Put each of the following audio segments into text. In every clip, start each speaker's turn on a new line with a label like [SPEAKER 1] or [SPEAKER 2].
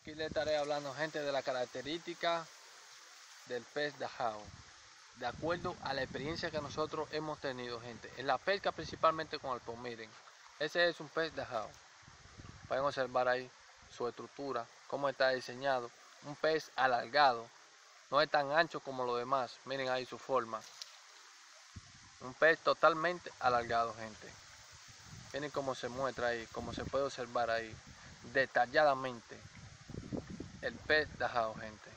[SPEAKER 1] Aquí le estaré hablando, gente, de la característica del pez dajao, de acuerdo a la experiencia que nosotros hemos tenido, gente, en la pesca principalmente con arpón. Miren, ese es un pez dajao. Pueden observar ahí su estructura, cómo está diseñado. Un pez alargado, no es tan ancho como los demás. Miren ahí su forma. Un pez totalmente alargado, gente. Miren cómo se muestra ahí, cómo se puede observar ahí detalladamente el pez dajao, gente.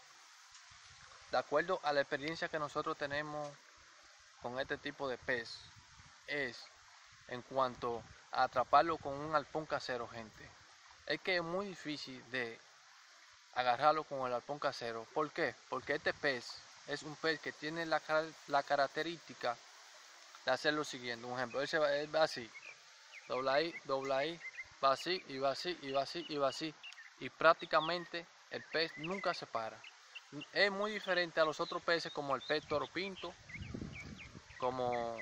[SPEAKER 1] De acuerdo a la experiencia que nosotros tenemos con este tipo de pez, es en cuanto a atraparlo con un arpón casero, gente. Es que es muy difícil de agarrarlo con el arpón casero. ¿Por qué? Porque este pez es un pez que tiene la característica de hacer lo siguiente. Un ejemplo, él va así, dobla ahí, va así, y va así, y va así, y va así. Y prácticamente el pez nunca se para. Es muy diferente a los otros peces como el pez toro pinto, como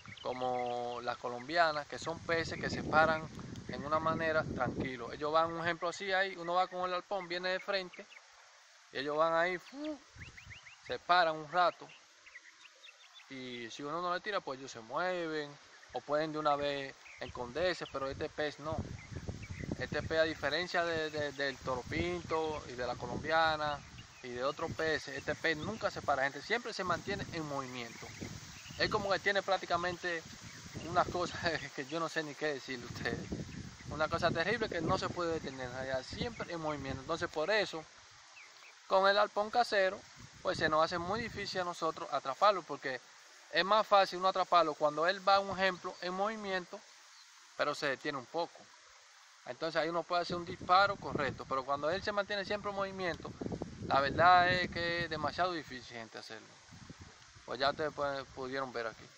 [SPEAKER 1] las colombianas, que son peces que se paran en una manera tranquilo. Ellos van, un ejemplo así ahí, uno va con el arpón, viene de frente, y ellos van ahí, se paran un rato, y si uno no le tira, pues ellos se mueven, o pueden de una vez esconderse, pero este pez no. Este pez, a diferencia del toro pinto y de la colombiana y de otros peces, este pez nunca se para, gente, siempre se mantiene en movimiento. Es como que tiene prácticamente una cosa que yo no sé ni qué decirle a ustedes. Una cosa terrible que no se puede detener, allá, siempre en movimiento. Entonces por eso, con el arpón casero, pues se nos hace muy difícil a nosotros atraparlo, porque es más fácil uno atraparlo cuando él va, un ejemplo, en movimiento, pero se detiene un poco. Entonces ahí uno puede hacer un disparo correcto, pero cuando él se mantiene siempre en movimiento, la verdad es que es demasiado difícil, gente, hacerlo. Pues ya ustedes pudieron ver aquí.